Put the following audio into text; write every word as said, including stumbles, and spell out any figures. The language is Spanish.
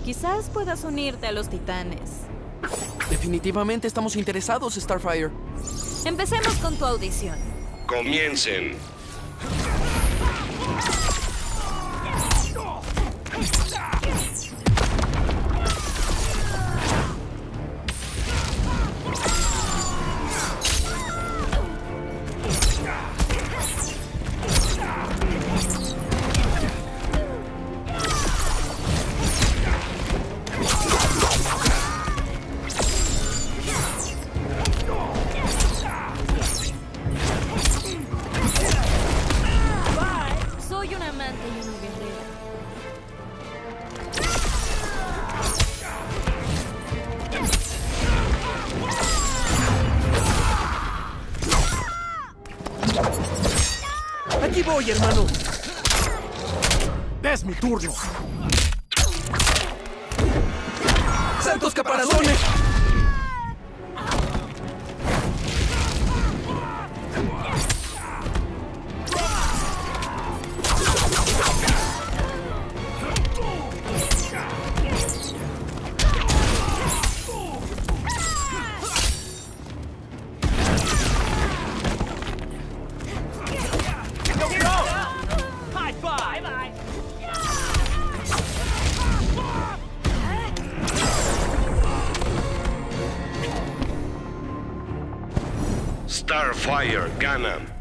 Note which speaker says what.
Speaker 1: Quizás puedas unirte a los titanes.
Speaker 2: Definitivamente estamos interesados, Starfire.
Speaker 1: Empecemos con tu audición.
Speaker 3: Comiencen.
Speaker 1: Soy un amante y una guerrera.
Speaker 2: ¡Aquí voy, hermano! ¡Es mi turno! ¡Santos caparazones!
Speaker 3: Starfire gana.